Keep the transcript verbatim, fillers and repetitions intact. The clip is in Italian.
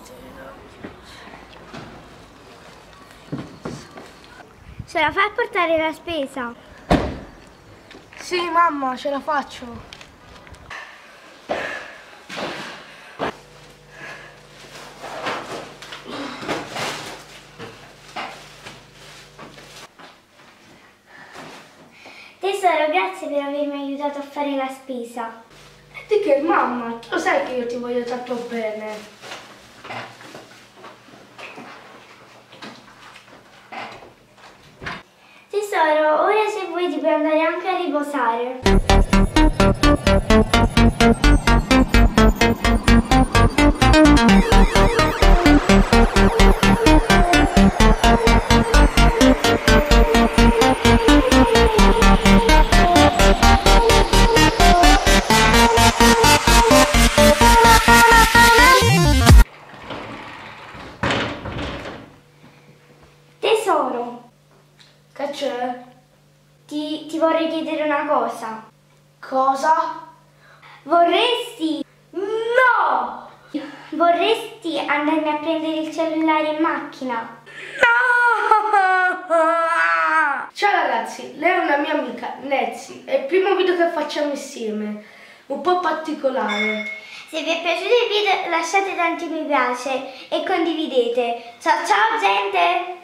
Ce la fai a portare la spesa? Sì, mamma, ce la faccio. Tesoro, grazie per avermi aiutato a fare la spesa. E di che, mamma? Lo sai che io ti voglio tanto bene. Tesoro, ora se vuoi ti puoi andare anche a riposare. Tesoro. Che c'è? Ti, ti vorrei chiedere una cosa. Cosa? Vorresti... No! Vorresti andarmi a prendere il cellulare in macchina? No! Ciao ragazzi, lei è una mia amica, Nezzi. È il primo video che facciamo insieme. Un po' particolare. Se vi è piaciuto il video lasciate tanti mi piace e condividete. Ciao ciao gente!